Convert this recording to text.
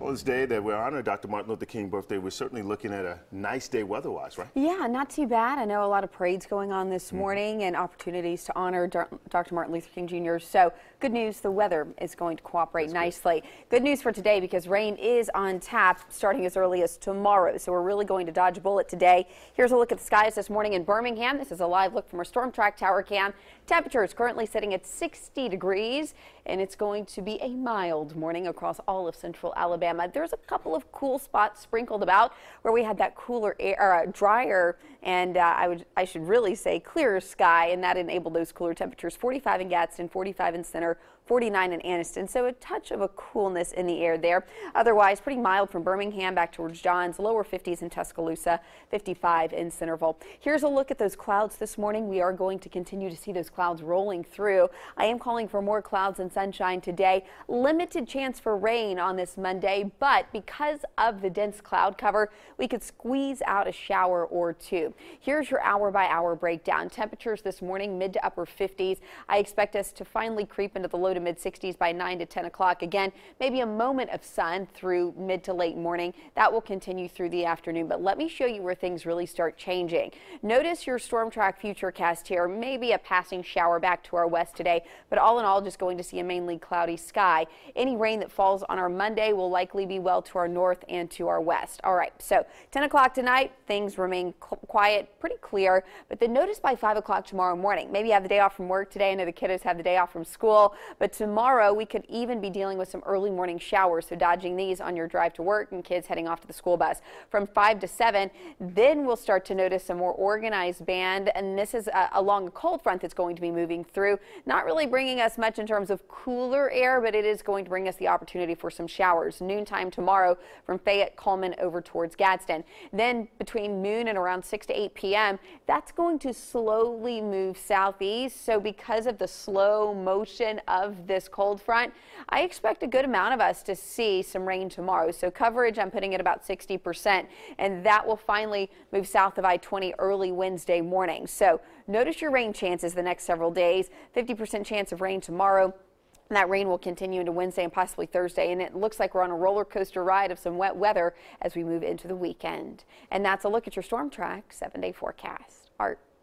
Well, this day that we're honoring Dr. Martin Luther King birthday, we're certainly looking at a nice day weather-wise, right? Yeah, not too bad. I know a lot of parades going on this morning and opportunities to honor Dr. Martin Luther King Jr. So good news, the weather is going to cooperate nicely. Good news for today because rain is on tap starting as early as tomorrow. So we're really going to dodge a bullet today. Here's a look at the skies this morning in Birmingham. This is a live look from our Storm Track Tower cam. Temperature is currently sitting at 60 degrees and it's going to be a mild morning across all of central Alabama. There's a couple of cool spots sprinkled about where we had that cooler air, drier, and I should really say clearer sky, and that enabled those cooler temperatures. 45 in Gadsden, 45 in Center, 49 in Anniston, so a touch of a coolness in the air there. Otherwise, pretty mild from Birmingham back towards Johns, lower 50s in Tuscaloosa, 55 in Centerville. Here's a look at those clouds this morning. We are going to continue to see those clouds rolling through. I am calling for more clouds and sunshine today. Limited chance for rain on this Monday, but because of the dense cloud cover, we could squeeze out a shower or two. Here's your hour-by-hour breakdown. Temperatures this morning, mid to upper 50s. I expect us to finally creep into the low to mid 60s by 9 to 10 o'clock. Again, maybe a moment of sun through mid to late morning. That will continue through the afternoon, but let me show you where things really start changing. Notice your Storm Track Futurecast here. Maybe a passing shower back to our west today, but all in all, just going to see a mainly cloudy sky. Any rain that falls on our Monday will likely be well to our north and to our west. All right, so 10 o'clock tonight, things remain quiet, pretty clear, but then notice by 5 o'clock tomorrow morning. Maybe you have the day off from work today. I know the kiddos have the day off from school, but tomorrow we could even be dealing with some early morning showers, so dodging these on your drive to work and kids heading off to the school bus. From 5 to 7, then we'll start to notice a more organized band, and this is along a cold front that's going to be moving through. Not really bringing us much in terms of cooler air, but it is going to bring us the opportunity for some showers. Noontime tomorrow from Fayette, Coleman over towards Gadsden. Then between noon and around 6 to 8 p.m., that's going to slowly move southeast. So because of the slow motion of this cold front, I expect a good amount of us to see some rain tomorrow. So coverage, I'm putting at about 60%, and that will finally move south of I-20 early Wednesday morning. So notice your rain chances the next several days. 50% chance of rain tomorrow. And that rain will continue into Wednesday and possibly Thursday, and it looks like we're on a roller coaster ride of some wet weather as we move into the weekend. And that's a look at your Storm Track 7-day forecast. Art.